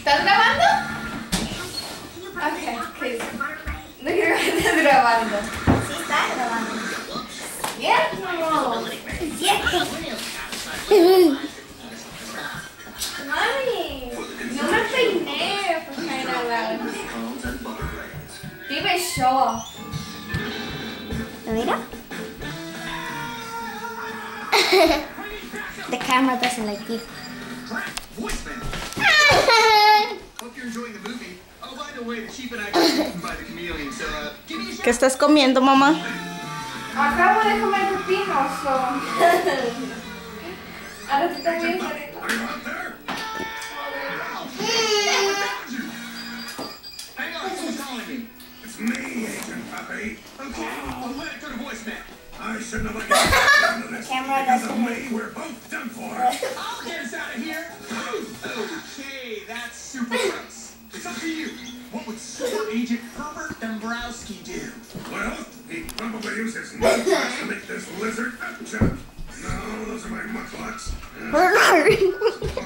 ¿Estás grabando? Ok. No quiero que estés grabando. Sí, está grabando. ¿Cierto? Cierto. Mami, no me peiné, por crying out loud. Dime yo. Mira. The camera doesn't like you. Hope you're enjoying the movie. Oh, by the way, the chief and I got eaten by the chameleon, so give me a ¿Qué estás comiendo, mamá? Acabo de comer pepino, so. Ahora tú también. Are you out there? Hang on, someone's calling me. It's me, Agent Puppy. Okay, I'll let it go to voicemail. I shouldn't have let you get into this. Camera Because of doesn't me, we're both done for. I'll get us out of here. Okay, that's super gross. It's up to you. What would Super Agent Herbert Dombrowski do? Well, he probably uses nunchucks to make this lizard up jump. No, those are my mucklucks.